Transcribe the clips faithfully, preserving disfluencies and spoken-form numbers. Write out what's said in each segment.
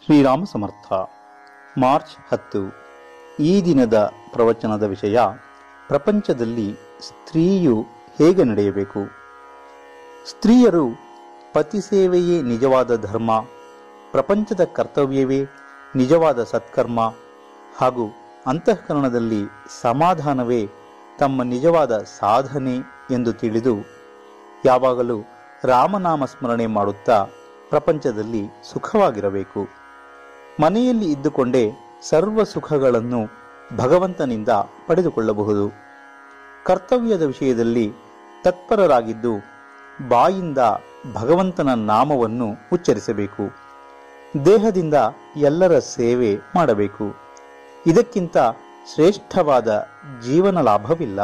ಶ್ರೀರಾಮ ಸಮರ್ಥ. March ಹತ್ತು. ಈ ದಿನದ ಪ್ರವಚನದ ವಿಷಯ: ಪ್ರಪಂಚದಲ್ಲಿ ಸ್ತ್ರೀಯು ಹೇಗೆ ನಡೆಯಬೇಕು. ಸ್ತ್ರೀಯರು ಪತಿ ಸೇವೆಯೇ ನಿಜವಾದ ಧರ್ಮ, ಪ್ರಪಂಚದ ಕರ್ತವ್ಯವೇ ನಿಜವಾದ ಸತ್ಕರ್ಮ ಹಾಗೂ ಅಂತಃಕರಣದಲ್ಲಿ ಸಮಾಧಾನವೇ ತಮ್ಮ ನಿಜವಾದ ಸಾಧನೆ ಎಂದು ತಿಳಿದು ಯಾವಾಗಲೂ ರಾಮನಾಮ ಸ್ಮರಣೆ ಮಾಡುತ್ತಾ ಪ್ರಪಂಚದಲ್ಲಿ ಸುಖವಾಗಿರಬೇಕು. ಮನೆಯಲ್ಲಿ ಇದ್ದುಕೊಂಡೇ ಸರ್ವ ಸುಖಗಳನ್ನು ಭಗವಂತನಿಂದ ಪಡೆದುಕೊಳ್ಳಬಹುದು. ಕರ್ತವ್ಯದ ವಿಷಯದಲ್ಲಿ ತತ್ಪರರಾಗಿದ್ದು ಬಾಯಿಂದ ಭಗವಂತನ ನಾಮವನ್ನು ಉಚ್ಚರಿಸಬೇಕು. ದೇಹದಿಂದ ಎಲ್ಲರ ಸೇವೆ ಮಾಡಬೇಕು. ಇದಕ್ಕಿಂತ ಶ್ರೇಷ್ಠವಾದ ಜೀವನ ಲಾಭವಿಲ್ಲ.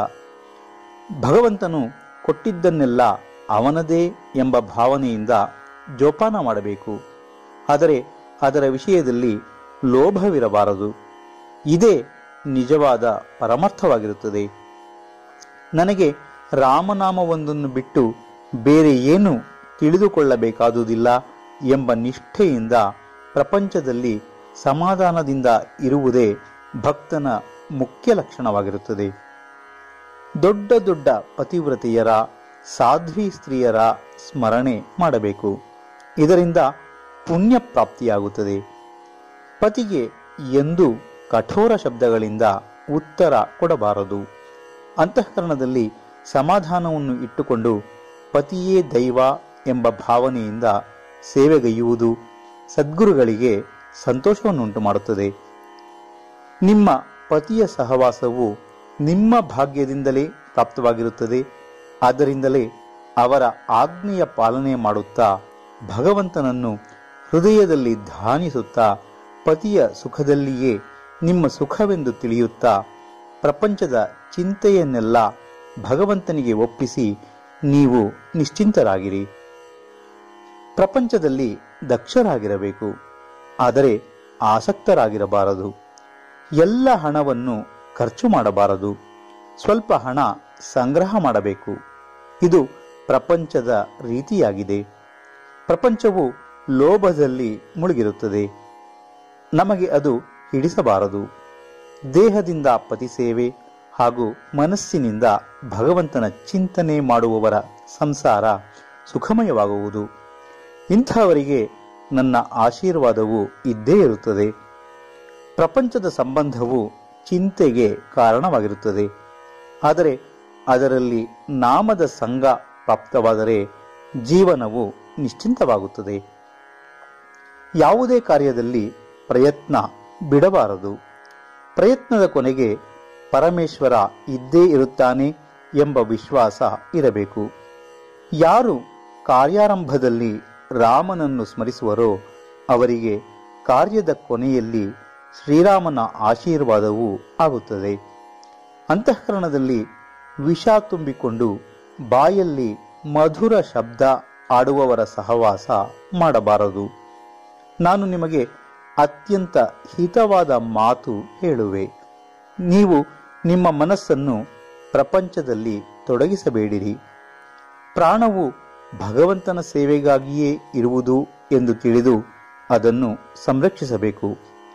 ಭಗವಂತನು ಕೊಟ್ಟಿದ್ದನ್ನೆಲ್ಲ ಅವನದೇ ಎಂಬ ಭಾವನೆಯಿಂದ ಜೋಪಾನ ಮಾಡಬೇಕು. ಆದರೆ ಅದರ ವಿಷಯದಲ್ಲಿ ಲೋಭವಿರಬಾರದು. ಇದೇ ನಿಜವಾದ ಪರಮಾರ್ಥವಾಗಿರುತ್ತದೆ. ನನಗೆ ರಾಮನಾಮವೊಂದನ್ನು ಬಿಟ್ಟು ಬೇರೆ ಏನು ತಿಳಿದುಕೊಳ್ಳಬೇಕಾದುದಿಲ್ಲ ಎಂಬ ನಿಷ್ಠೆಯಿಂದ ಪ್ರಪಂಚದಲ್ಲಿ ಸಮಾಧಾನದಿಂದ ಇರುವುದೇ ಭಕ್ತನ ಮುಖ್ಯ ಲಕ್ಷಣವಾಗಿರುತ್ತದೆ. ದೊಡ್ಡ ದೊಡ್ಡ ಪತಿವ್ರತೆಯರ, ಸಾಧ್ವಿ ಸ್ತ್ರೀಯರ ಸ್ಮರಣೆ ಮಾಡಬೇಕು. ಇದರಿಂದ ಪುಣ್ಯ ಪ್ರಾಪ್ತಿಯಾಗುತ್ತದೆ. ಪತಿಗೆ ಎಂದೂ ಕಠೋರ ಶಬ್ದಗಳಿಂದ ಉತ್ತರ ಕೊಡಬಾರದು. ಅಂತಃಕರಣದಲ್ಲಿ ಸಮಾಧಾನವನ್ನು ಇಟ್ಟುಕೊಂಡು ಪತಿಯೇ ದೈವ ಎಂಬ ಭಾವನೆಯಿಂದ ಸೇವೆಗೈಯುವುದು ಸದ್ಗುರುಗಳಿಗೆ ಸಂತೋಷವನ್ನುಂಟು ಮಾಡುತ್ತದೆ. ನಿಮ್ಮ ಪತಿಯ ಸಹವಾಸವು ನಿಮ್ಮ ಭಾಗ್ಯದಿಂದಲೇ ಪ್ರಾಪ್ತವಾಗಿರುತ್ತದೆ. ಆದ್ದರಿಂದಲೇ ಅವರ ಆಜ್ಞೆಯ ಪಾಲನೆ ಮಾಡುತ್ತಾ ಭಗವಂತನನ್ನು ಹೃದಯದಲ್ಲಿ ಧ್ಯಾನಿಸುತ್ತಾ ಪತಿಯ ಸುಖದಲ್ಲಿಯೇ ನಿಮ್ಮ ಸುಖವೆಂದು ತಿಳಿಯುತ್ತಾ ಪ್ರಪಂಚದ ಚಿಂತೆಯನ್ನೆಲ್ಲ ಭಗವಂತನಿಗೆ ಒಪ್ಪಿಸಿ ನೀವು ನಿಶ್ಚಿಂತರಾಗಿರಿ. ಪ್ರಪಂಚದಲ್ಲಿ ದಕ್ಷರಾಗಿರಬೇಕು, ಆದರೆ ಆಸಕ್ತರಾಗಿರಬಾರದು. ಎಲ್ಲ ಹಣವನ್ನು ಖರ್ಚು ಮಾಡಬಾರದು. ಸ್ವಲ್ಪ ಹಣ ಸಂಗ್ರಹ ಮಾಡಬೇಕು. ಇದು ಪ್ರಪಂಚದ ರೀತಿಯಾಗಿದೆ. ಪ್ರಪಂಚವು ಲೋಭದಲ್ಲಿ ಮುಳುಗಿರುತ್ತದೆ. ನಮಗೆ ಅದು ಹಿಡಿಸಬಾರದು. ದೇಹದಿಂದ ಪತಿ ಸೇವೆ ಹಾಗೂ ಮನಸ್ಸಿನಿಂದ ಭಗವಂತನ ಚಿಂತನೆ ಮಾಡುವವರ ಸಂಸಾರ ಸುಖಮಯವಾಗುವುದು. ಇಂಥವರಿಗೆ ನನ್ನ ಆಶೀರ್ವಾದವು ಇದ್ದೇ ಇರುತ್ತದೆ. ಪ್ರಪಂಚದ ಸಂಬಂಧವು ಚಿಂತೆಗೆ ಕಾರಣವಾಗಿರುತ್ತದೆ. ಆದರೆ ಅದರಲ್ಲಿ ನಾಮದ ಸಂಗ ಪ್ರಾಪ್ತವಾದರೆ ಜೀವನವು ನಿಶ್ಚಿಂತವಾಗುತ್ತದೆ. ಯಾವುದೇ ಕಾರ್ಯದಲ್ಲಿ ಪ್ರಯತ್ನ ಬಿಡಬಾರದು. ಪ್ರಯತ್ನದ ಕೊನೆಗೆ ಪರಮೇಶ್ವರ ಇದ್ದೇ ಇರುತ್ತಾನೆ ಎಂಬ ವಿಶ್ವಾಸ ಇರಬೇಕು. ಯಾರು ಕಾರ್ಯಾರಂಭದಲ್ಲಿ ರಾಮನನ್ನು ಸ್ಮರಿಸುವರೋ ಅವರಿಗೆ ಕಾರ್ಯದ ಕೊನೆಯಲ್ಲಿ ಶ್ರೀರಾಮನ ಆಶೀರ್ವಾದವೂ ಆಗುತ್ತದೆ. ಅಂತಃಕರಣದಲ್ಲಿ ವಿಷ ತುಂಬಿಕೊಂಡು ಬಾಯಲ್ಲಿ ಮಧುರ ಶಬ್ದ ಆಡುವವರ ಸಹವಾಸ ಮಾಡಬಾರದು. ನಾನು ನಿಮಗೆ ಅತ್ಯಂತ ಹಿತವಾದ ಮಾತು ಹೇಳುವೆ. ನೀವು ನಿಮ್ಮ ಮನಸ್ಸನ್ನು ಪ್ರಪಂಚದಲ್ಲಿ ತೊಡಗಿಸಬೇಡಿರಿ. ಪ್ರಾಣವು ಭಗವಂತನ ಸೇವೆಗಾಗಿಯೇ ಇರುವುದು ಎಂದು ತಿಳಿದು ಅದನ್ನು ಸಂರಕ್ಷಿಸಬೇಕು.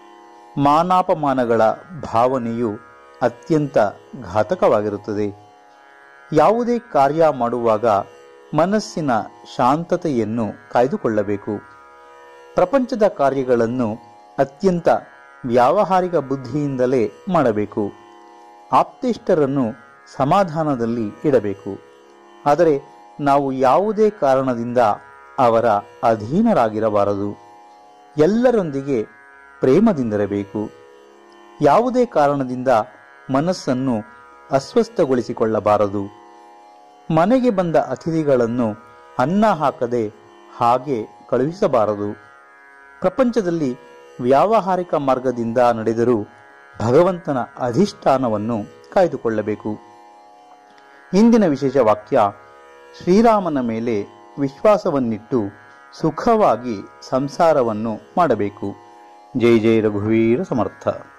ಮಾನಾಪಮಾನಗಳ ಭಾವನೆಯು ಅತ್ಯಂತ ಘಾತಕವಾಗಿರುತ್ತದೆ. ಯಾವುದೇ ಕಾರ್ಯ ಮಾಡುವಾಗ ಮನಸ್ಸಿನ ಶಾಂತತೆಯನ್ನು ಕಾಯ್ದುಕೊಳ್ಳಬೇಕು. ಪ್ರಪಂಚದ ಕಾರ್ಯಗಳನ್ನು ಅತ್ಯಂತ ವ್ಯಾವಹಾರಿಕ ಬುದ್ಧಿಯಿಂದಲೇ ಮಾಡಬೇಕು. ಆಪ್ತೇಷ್ಟರನ್ನು ಸಮಾಧಾನದಲ್ಲಿ ಇಡಬೇಕು. ಆದರೆ ನಾವು ಯಾವುದೇ ಕಾರಣದಿಂದ ಅವರ ಅಧೀನರಾಗಿರಬಾರದು. ಎಲ್ಲರೊಂದಿಗೆ ಪ್ರೇಮದಿಂದಿರಬೇಕು. ಯಾವುದೇ ಕಾರಣದಿಂದ ಮನಸ್ಸನ್ನು ಅಸ್ವಸ್ಥಗೊಳಿಸಿಕೊಳ್ಳಬಾರದು. ಮನೆಗೆ ಬಂದ ಅತಿಥಿಗಳನ್ನು ಅನ್ನ ಹಾಕದೆ ಹಾಗೆ ಕಳುಹಿಸಬಾರದು. ಪ್ರಪಂಚದಲ್ಲಿ ವ್ಯಾವಹಾರಿಕ ಮಾರ್ಗದಿಂದ ನಡೆದರೂ ಭಗವಂತನ ಅಧಿಷ್ಠಾನವನ್ನು ಕಾಯ್ದುಕೊಳ್ಳಬೇಕು. ಇಂದಿನ ವಿಶೇಷ ವಾಕ್ಯ: ಶ್ರೀರಾಮನ ಮೇಲೆ ವಿಶ್ವಾಸವನ್ನಿಟ್ಟು ಸುಖವಾಗಿ ಸಂಸಾರವನ್ನು ಮಾಡಬೇಕು. ಜೈ ಜೈ ರಘುವೀರ ಸಮರ್ಥ.